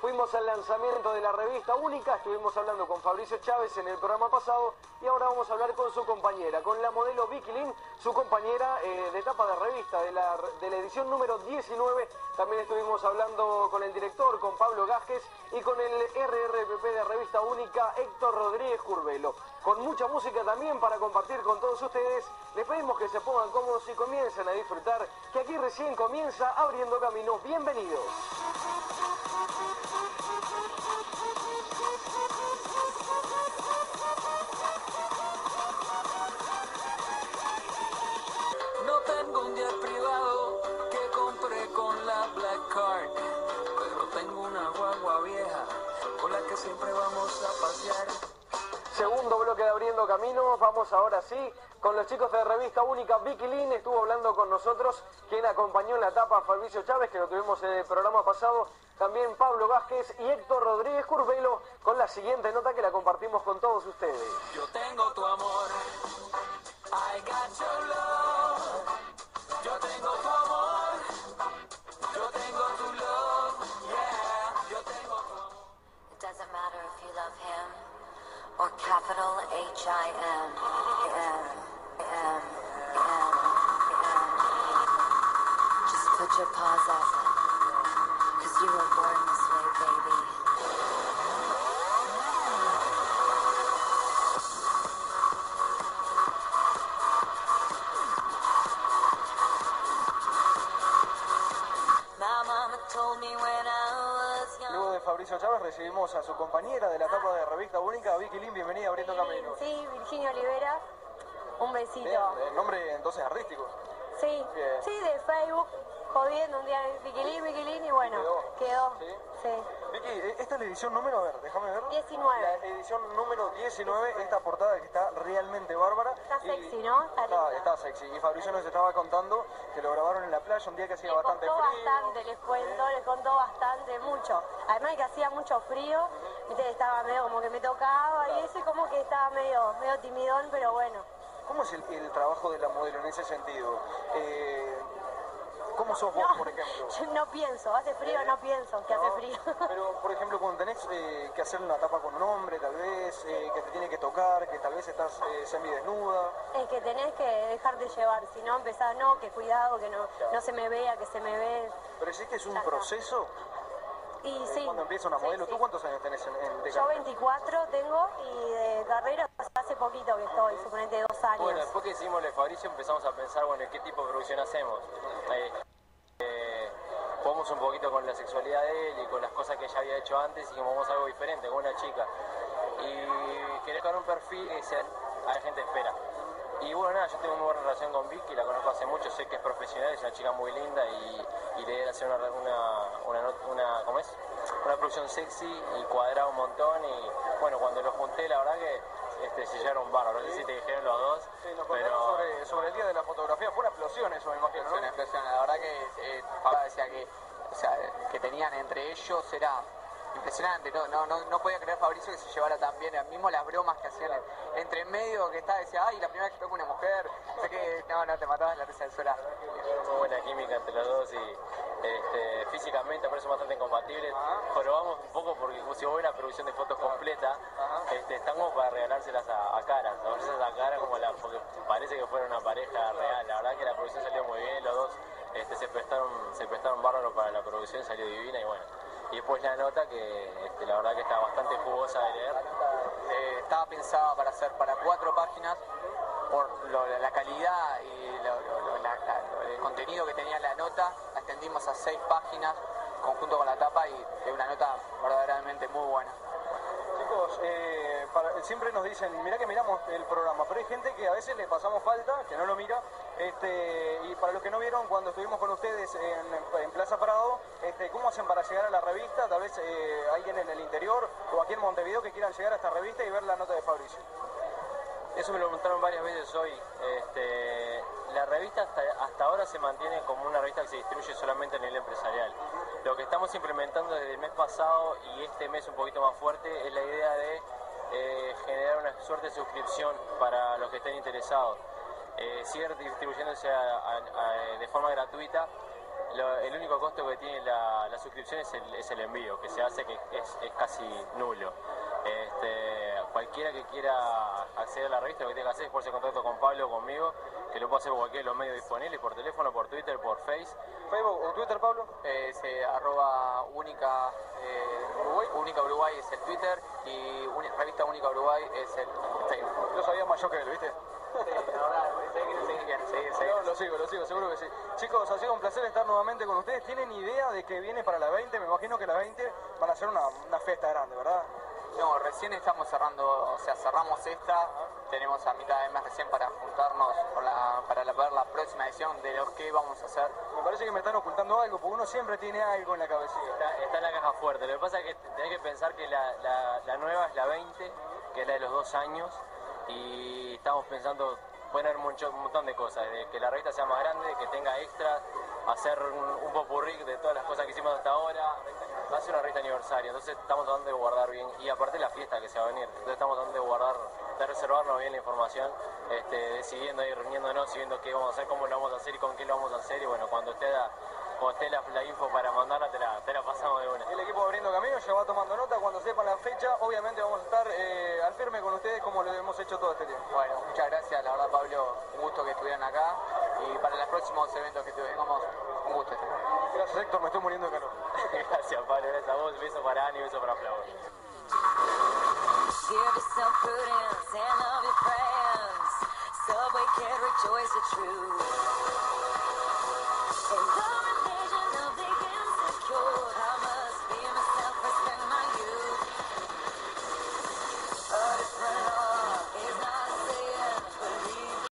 fuimos al lanzamiento de la revista Única, estuvimos hablando con Fabricio Chávez en el programa pasado y ahora vamos a hablar con su compañera, con la modelo Vicky Lin, su compañera de tapa de revista de la edición número 19. También estuvimos hablando con el director, con Pablo Gázquez y con el RRPP de Revista Única, Héctor Rodríguez Curvelo. Con mucha música también para compartir con todos ustedes. Les pedimos que se pongan cómodos y comiencen a disfrutar, que aquí recién comienza Abriendo Camino. Bienvenidos. No tengo un jet privado que compré con la Black Card, pero tengo una guagua vieja con la que siempre vamos a pasear. Segundo bloque de Abriendo Camino, vamos ahora sí con los chicos de Revista Única. Vicky Lin estuvo hablando con nosotros, quien acompañó en la tapa a Fabricio Chávez, que lo tuvimos en el programa pasado, también Pablo Gázquez y Héctor Rodríguez Curvelo, con la siguiente nota que la compartimos con todos ustedes. Yo tengo tu amor, I got your love. Yo tengo tu amor, yo tengo tu love, yeah, yo tengo tu amor. It doesn't matter if you love him or capital H-I-M. Just put your paws up, 'cause you were born this way, baby. My mama told me when I was young. Luego de Fabricio Chávez recibimos a su compañera de la tapa de Revista Única, Vicky Lin. Bienvenida a Abriendo Camino. Sí, Virginia Olivera, un besito. Bien, el nombre entonces artístico. Sí, Bien. sí, de Facebook, jodiendo un día Vicky Lin y bueno, quedó. ¿Sí? Sí. Vicky, esta es la edición número, a ver, déjame ver. 19. La edición número 19, esta portada que está realmente bárbara. Está sexy, ¿no? Está linda. Está sexy. Y Fabricio nos estaba contando que lo grabaron en la playa un día que hacía Les bastante contó frío. bastante, les contó bastante, mucho. Además de que hacía mucho frío, viste, estaba medio como que me tocaba y ese como que estaba medio timidón, pero bueno. ¿Cómo es el trabajo de la modelo en ese sentido? ¿Cómo sos vos, por ejemplo? Yo no pienso, hace frío, no pienso que hace frío. Pero, por ejemplo, cuando tenés que hacer una tapa con un hombre, tal vez, que te tiene que tocar, que tal vez estás semidesnuda. Es que tenés que dejarte llevar, si no empezás, no, que cuidado, que no se me vea, que se me ve. Pero sí que es un proceso. Y sí. Cuando empieza una modelo, sí, ¿tú cuántos años tenés de Yo carrera? 24 tengo y de carrera hace poquito que estoy, suponete 2 años. Bueno, después que hicimos el Fabricio empezamos a pensar, bueno, ¿qué tipo de producción hacemos? Jugamos un poquito con la sexualidad de él y con las cosas que ella había hecho antes y dijimos, vamos a algo diferente, con una chica. Y quería crear un perfil que a la gente espera. Y bueno, nada, yo tengo una buena relación con Vicky, la conozco hace mucho, sé que es profesional, es una chica muy linda y la idea era hacer ¿cómo es? Una producción sexy y cuadrada un montón y bueno, cuando lo junté la verdad que se llevaron bárbaros, no sé si te dijeron los dos, Sí, nos pero... contaron sobre el día de la fotografía, fue una explosión eso, me imagino, ¿no? Una explosión, la verdad que Pablo decía que tenían entre ellos era impresionante, no podía creer Fabricio que se llevara tan bien, mismo las bromas que hacían entre medio que estaba, decía, ay, la primera vez que toco una mujer, sé que no, te matabas la risa del suelo. Muy buena química entre los dos y físicamente parecen bastante incompatibles, pero vamos un poco porque si vos ves la producción de fotos completa, estamos para regalárselas a caras, a ofrecerlas a cara porque parece que fuera una pareja real. La verdad que la producción salió muy bien, los dos se prestaron bárbaro para la producción, salió divina y bueno. Y después la nota que la verdad que está bastante jugosa de leer. Estaba pensada para hacer para 4 páginas por la calidad y el contenido que tenía la nota, la extendimos a 6 páginas conjunto con la tapa y es una nota verdaderamente muy buena. Chicos, siempre nos dicen, mirá que miramos el programa, pero hay gente que a veces le pasamos falta, que no lo mira, y para los que no vieron cuando estuvimos con ustedes en Plaza Prado, ¿cómo hacen para llegar a la revista? Tal vez alguien en el interior o aquí en Montevideo que quieran llegar a esta revista y ver la nota de Fabricio. Eso me lo preguntaron varias veces hoy. La revista hasta ahora se mantiene como una revista que se distribuye solamente a nivel empresarial. Lo que estamos implementando desde el mes pasado y este mes un poquito más fuerte es la idea de generar una suerte de suscripción para los que estén interesados. Sigue distribuyéndose de forma gratuita el único costo que tiene la suscripción es el envío, que se hace, que es casi nulo. Cualquiera que quiera acceder a la revista, lo que tenga que hacer es ponerse en contacto con Pablo o conmigo, que lo puede hacer por cualquiera de los medios disponibles, por teléfono, por Twitter, por Facebook. ¿Facebook o Twitter, Pablo? Arroba única, única Uruguay es el Twitter y revista Única Uruguay es el Facebook. Lo sabía más yo que él, ¿viste? Sí, la verdad, sé que no sé quién, sí. No, lo sigo, seguro que sí. Chicos, ha sido un placer estar nuevamente con ustedes. ¿Tienen idea de que viene para la 20? Me imagino que la 20 van a ser una fiesta grande, ¿verdad? No, recién estamos cerrando, o sea, cerramos esta, tenemos a mitad de mes recién para juntarnos para ver la próxima edición de los que vamos a hacer. Me parece que me están ocultando algo, porque uno siempre tiene algo en la cabecita. Está en la caja fuerte. Lo que pasa es que tenés que pensar que la nueva es la 20, que es la de los 2 años, y estamos pensando poner un montón de cosas, de que la revista sea más grande, que tenga extras, hacer un popurrí de todas las cosas que hicimos hasta ahora. Va a ser una revista aniversario, entonces estamos tratando de guardar bien, y aparte la fiesta que se va a venir, entonces estamos tratando de guardar, de reservarnos bien la información, decidiendo y reuniéndonos y viendo qué vamos a hacer, cómo lo vamos a hacer y con qué lo vamos a hacer, y bueno, cuando esté la info para mandarla, te la pasamos de una. El equipo abriendo camino ya va tomando nota. Cuando sepan la fecha, obviamente vamos a estar al firme con ustedes como lo hemos hecho todo este tiempo. Bueno, muchas gracias, la verdad Pablo, un gusto que estuvieran acá y para los próximos eventos que tengamos, un gusto. Gracias, Héctor, me estoy muriendo de calor. Gracias, Pablo, gracias a vos, beso para Ani, beso para Flavor. Give yourself prudence and love your friends. Subway can rejoice the truth.